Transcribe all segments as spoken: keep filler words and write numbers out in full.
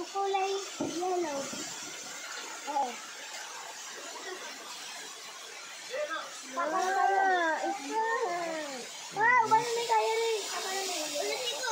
kulay yellow. Oo. Ah, isa. Wow, ba't may kaya rin? Ulit ito.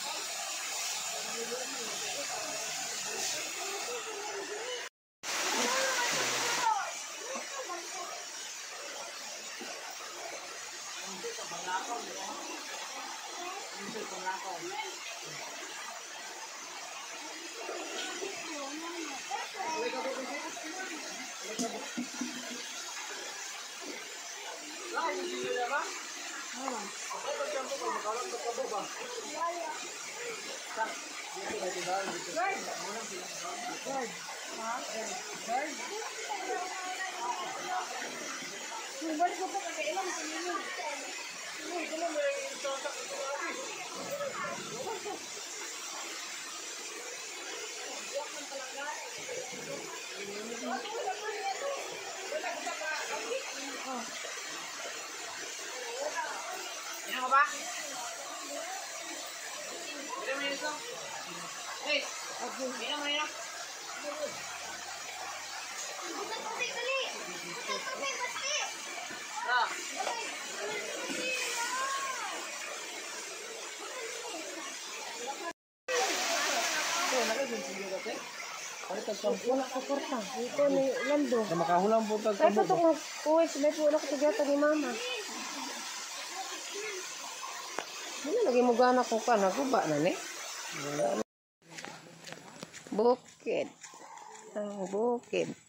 Ini apa? Ini mana itu? Hei, ini mana ya? Kita tubig dali. Kita tubig pasti. Ah. Tuh, nak lagi sini kate. Ada tercampur nak kokorta. Ito ni Lando. Na makahulang po tag Kaya ito kung kuwis, may po na katagata ni Mama. Ano, lagi mo gana ko ka, naguba na ni. Bukid. Ang bukid.